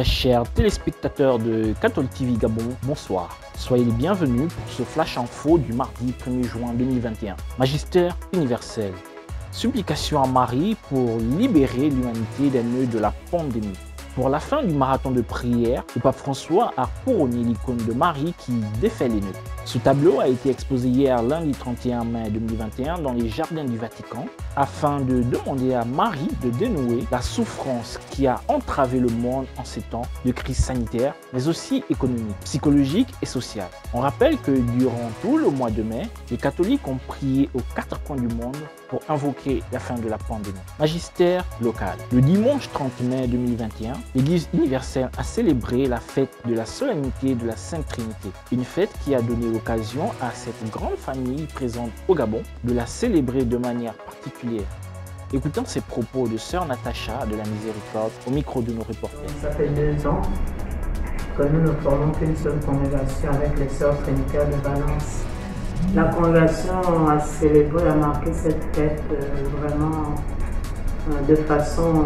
Très chers téléspectateurs de Catholic TV Gabon, bonsoir. Soyez les bienvenus pour ce flash info du mardi 1er juin 2021. Magistère universel. Supplication à Marie pour libérer l'humanité des nœuds de la pandémie. Pour la fin du marathon de prière, le pape François a couronné l'icône de Marie qui défait les nœuds. Ce tableau a été exposé hier lundi 31 mai 2021 dans les jardins du Vatican afin de demander à Marie de dénouer la souffrance qui a entravé le monde en ces temps de crise sanitaire, mais aussi économique, psychologique et sociale. On rappelle que durant tout le mois de mai, les catholiques ont prié aux quatre coins du monde pour invoquer la fin de la pandémie. Magistère local. Le dimanche 30 mai 2021, l'Église universelle a célébré la fête de la solennité de la Sainte Trinité, une fête qui a donné l'occasion à cette grande famille présente au Gabon de la célébrer de manière particulière. Écoutons ces propos de sœur Natacha de la Miséricorde au micro de nos reporters. Ça fait 2 ans que nous ne formons qu'une seule congrégation avec les sœurs trinitaires de Valence. La congrégation a célébré, a marqué cette fête vraiment de façon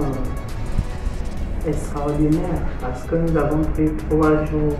extraordinaire parce que nous avons pris 3 jours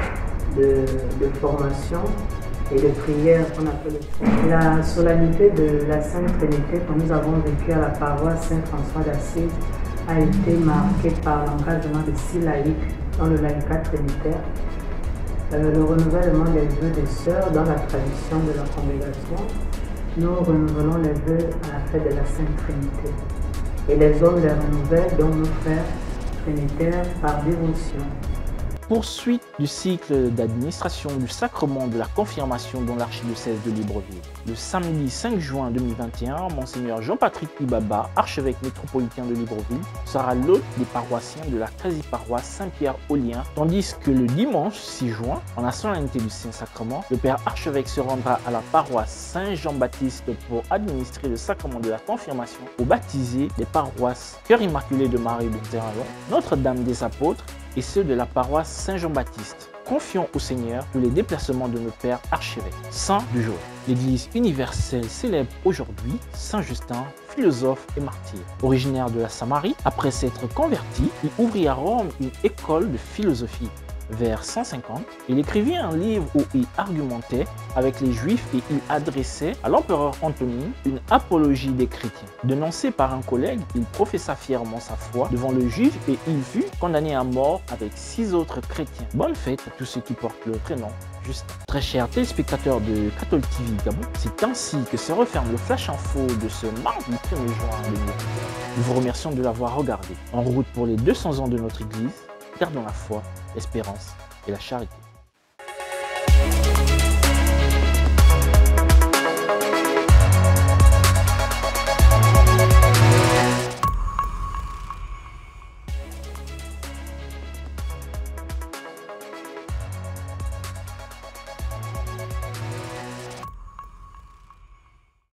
de formation et de prière qu'on appelle la solennité de la Sainte Trinité que nous avons vécue à la paroisse Saint-François d'Assise a été marquée par l'engagement de 6 laïcs dans le laïcat trinitaire, le renouvellement des vœux des sœurs dans la tradition de la congrégation. Nous renouvelons les vœux à la fête de la Sainte Trinité et les hommes les renouvellent, dont nos frères trinitaires, par dévotion. Poursuite du cycle d'administration du sacrement de la confirmation dans l'archidiocèse de Libreville. Le samedi 5 juin 2021, Monseigneur Jean-Patrick Ibaba, archevêque métropolitain de Libreville, sera l'hôte des paroissiens de la quasi-paroisse Saint-Pierre-Aulien, tandis que le dimanche 6 juin, en la solennité du Saint-Sacrement, le père archevêque se rendra à la paroisse Saint-Jean-Baptiste pour administrer le sacrement de la confirmation aux baptisés des paroisses Cœur Immaculé de Marie de Terrallon, Notre-Dame des Apôtres et ceux de la paroisse Saint-Jean-Baptiste. Confions au Seigneur tous les déplacements de nos pères archevêques. Saint du jour. L'Église universelle célèbre aujourd'hui Saint Justin, philosophe et martyr. Originaire de la Samarie, après s'être converti, il ouvrit à Rome une école de philosophie. Vers 150, il écrivit un livre où il argumentait avec les Juifs et il adressait à l'empereur Antonine une apologie des chrétiens. Dénoncé par un collègue, il professa fièrement sa foi devant le juge et il fut condamné à mort avec 6 autres chrétiens. Bonne fête à tous ceux qui portent le prénom Justin. Très chers téléspectateurs de Catholic TV Gabon, c'est ainsi que se referme le flash info de ce mardi 1er juin 2021. Nous vous remercions de l'avoir regardé. En route pour les 200 ans de notre Église, gardons la foi, l'espérance et la charité.